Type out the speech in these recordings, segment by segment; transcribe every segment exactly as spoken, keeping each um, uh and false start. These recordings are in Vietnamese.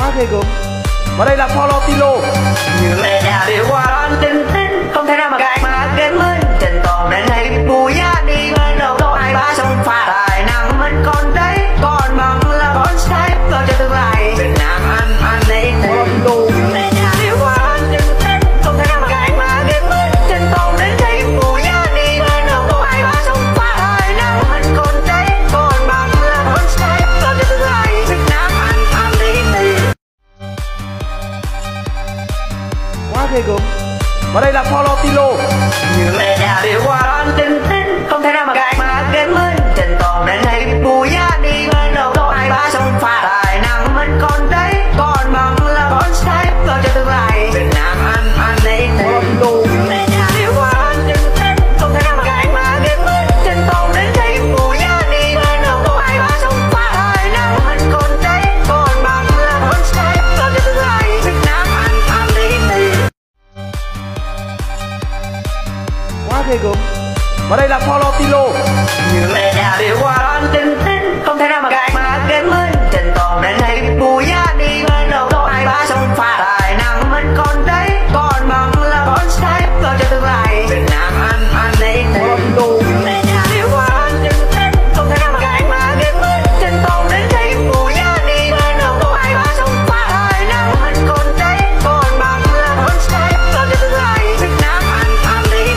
Quá ghê gớm. Và đây là Paulo Tilo. Như mẹ nhà đều qua đón tin tin, không thể nào mà cạnh mà kém hơn. Trần Tùng đến đây bùi giá đi bên đầu đâu ai bá sông pha tài năng vẫn còn đấy, còn bằng là con style lo cho tương lai Việt Nam ăn ăn đấy Paulo Tilo. mẹ nhà đều qua đón tin tin, không thể nào mà cạnh mà kém hơn. Trần Tùng đến đây bùi giá đi bên đầu đâu ai bá sông pha tài năng vẫn còn đấy, còn bằng là con style lo cho tương lai Việt Nam ăn ăn đấy Quá ghê gớm. Và đây là Paulo Tilo. như mẹ nhà đều qua đón tin tin, không thể nào mà cạnh mà kém hơn. Trần Tùng đến đây bùi giá đi bên đầu đâu ai bá sông pha tài năng vẫn còn đấy, còn bằng là con style lo cho tương lai Việt Nam ăn ăn đấy Paulo Tilo. mẹ nhà đều qua đón tin tin, không thể nào mà cạnh mà kém hơn. Trần Tùng đến đây bùi giá đi bên đầu đâu ai bá sông pha tài năng vẫn còn đấy, còn bằng là con style lo cho tương lai Việt Nam ăn ăn đấy Quá ghê gớm. Và đây là Paulo Tilo. như mẹ nhà đều qua đón tin tin, không thể nào mà cạnh mà kém hơn. Trần Tùng đến đây bùi giá đi bên đầu đâu ai bá sông pha tài năng vẫn còn đấy, còn bằng là con style lo cho tương lai Việt Nam ăn ăn đấy Paulo Tilo. mẹ nhà đều qua đón tin tin, không thể nào mà cạnh mà kém hơn. Trần Tùng đến đây bùi giá đi bên đầu đâu ai bá sông pha tài năng vẫn còn đấy, còn bằng là con style lo cho tương lai Việt Nam ăn ăn đấy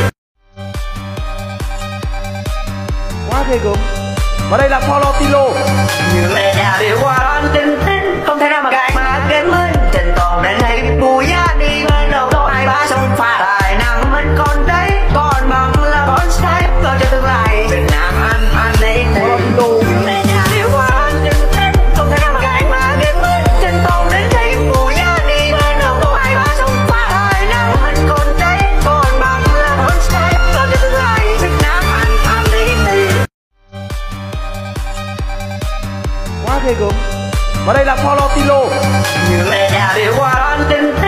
Quá ghê gớm. Và đây là Paulo Tilo. như mẹ nhà đều qua đón tin tin, không thể nào mà cạnh mà kém hơn. Trần Tùng đến đây bùi giá đi bên đầu đâu ai bá sông pha tài năng vẫn còn đấy, còn bằng là con style lo cho tương lai Việt Nam ăn ăn đấy Paulo Tilo. mẹ nhà đều qua đón tin tin, không thể nào mà cạnh mà kém hơn. Trần Tùng đến đây bùi giá đi bên đầu đâu ai bá sông pha tài năng vẫn còn đấy, còn bằng là con style lo cho tương lai Việt Nam ăn ăn đấy Quá ghê gớm. Và đây là Paulo Tilo. như mẹ nhà đều qua đón tin